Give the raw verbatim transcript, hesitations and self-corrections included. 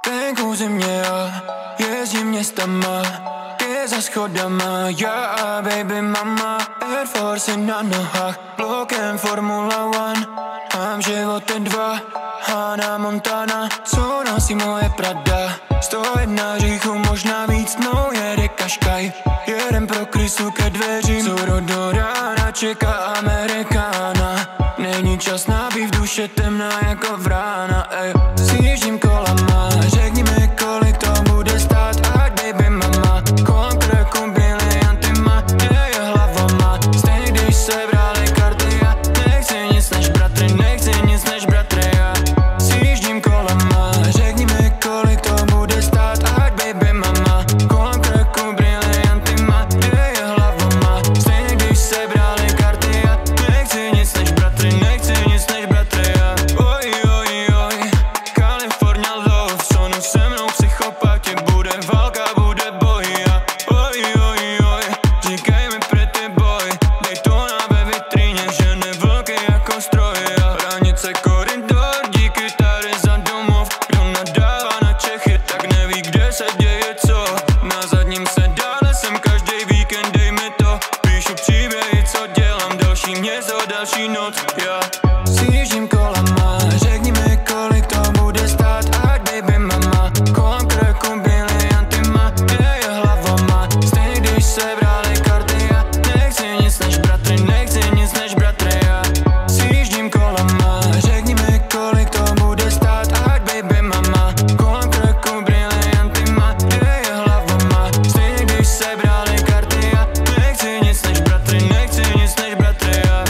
venku zimě a jezdím městama, je za schodama, já a baby mama. Air Force na nohách, blokem Formula One, mám životy dva, Hana Montana. Co nosí moje Prada, sto jedna říchu, možná víc, no jede Kaškaj. Jedem pro krysu ke dveřím, co do rána čeká Amerikána. Není čas na býv, duše temná jako vrána, ej. Sjíždím kolama, řekni mi, kolik to bude stát, ať baby mama. Kolem krku briliantima, je hlavama. Stejně když se brali karty, já nechci nic než bratry, nechci nic než bratry, já. Sjíždím kolama, řekni mi, kolik to bude stát, ať baby mama. Kolem krku briliantima, je hlavama. Stejně když se brali karty, já nechci nic než bratry, nechci nic než bratry, já. Oj, oj, oj, California love, sonu se mnou psychopati, bude válka, bude boj, já. Oj, oj, oj, říkej mi pretty boy, dej to na ve vitríně, žene vlky jako stroj, já. Hranice koridor, díky tady za domov, kdo nadává na Čechy, tak neví, kde se děje co. Na zadním sedále jsem každý víkend, dej mi to, píšu příběhy, co dělám, další město, další noc, já. Sjíždím kolama, řekni mi, kolik to bude stát, ať baby mama. Kolem krku briliantima, je hlavama. Stejně když se brali karty, já nechci nic než bratry, nechci nic než bratry, já. Sjíždím kolama, řekni mi, kolik to bude stát, ať baby mama. Kolem krku briliantima, je hlavama. Stejně když se brali karty, já nechci nic než bratry, nechci nic než bratry, já.